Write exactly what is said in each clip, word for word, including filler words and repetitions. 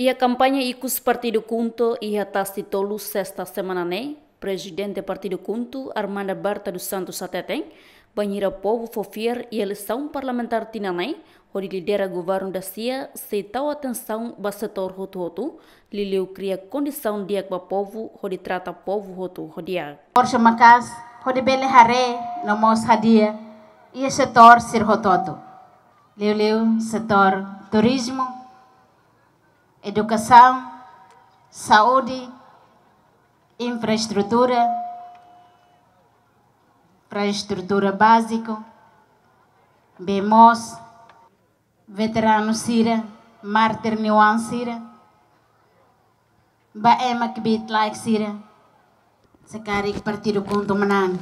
Ia kampanye ikus Partido Kunto ia tas titolu sexta semana ne, presidente Partido Kunto Armanda Barta dos Santos Sateteng, banhira povo fofier e eleição parlamentar tinanai, onde lidera governo da C I A, se tal atenção ba setor hotu-hotu, liliu cria condição diak ba povo, onde trata povo hotu hodiak. Porsche Macas, onde bele hare, no mos hadia, e setor sir hototo. Liu-liu setor turismo, educação, saúde, infraestrutura, infraestrutura básica, bemos, veterano sira, mártir niwan sira, baema kibit like sira, sekarang Partido Kunto menang.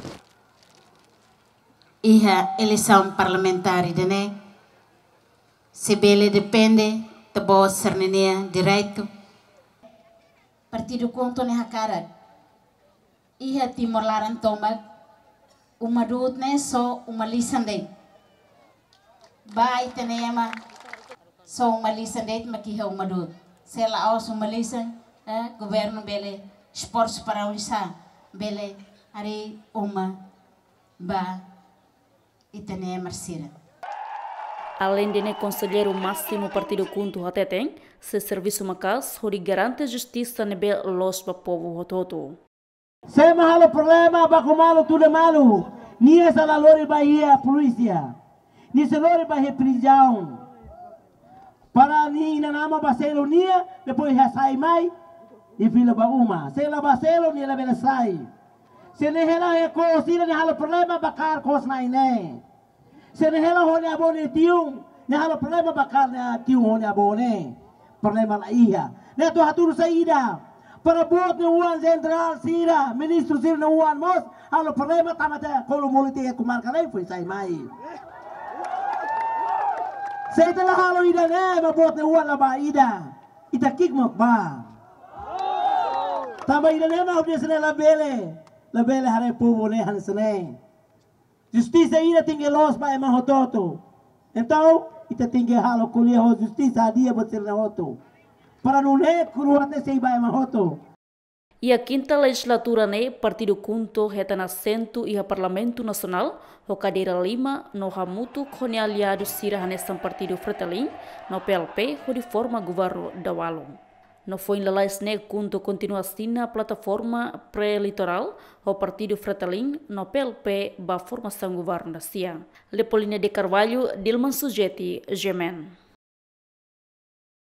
Iha eleição parlamentar idane, sebele depende tebo sernenia direito. Partido Kunto ne hakarat. Iha timor laran tomat, umadut ne so umalisan de. Bai tenema so umalisan de makiha umadut. Sela aus umalisan, eh, governo bele esforço para uisa bele ari uma ba itene marsira. Além de conselheiro máximo Partido Kunto Hateteng, se serviço macas, onde garante justiça nebe los pa povo hototo. Se mahalo problema, baku malo tudo malo. Ni essa la lori bahia polícia. Ni se lori bahia prisão. Para ni na nama baselo nia, depois já sai mai e fila ba uma. Se la baselo ni la bela sai. Se ne hela e ko sira ni halo problema bakar kos na ine. Se ne hela hone abone tiung, ne halo problema bakar na tiung hone abone. Problema la iha. Ne to haturu saida. Para buat ni uan central sira, ministro sira na uan mos, halo problema tamata kolo molite e kumar kanai foi sai mai. Se ita halo ida ne mabuat ni uan la ba ida. Ita kik mo ba. Tama ida ne ma obje sene la bele. La bele hare povo ne han sene. Justiça ida tinggal los ba ema hototo. Então, ita tinggal halo kuliah ho justiça dia botir na hoto. Para não é cruate sei ba ema hoto. E a quinta legislatura ne Partido Kunto reta na assento e a Parlamento Nacional, o cadeira lima no hamutu kone aliado sira hanesan Partido Fretilin, no P L P, o de forma governo da Walong. No foi em Lalais ne Kunto continua assim na plataforma pré-eleitoral, o Partido Fretilin, no P L P, ba formação governo da C I A. Lepolina de Carvalho, Dilman Sujeti, Gemen.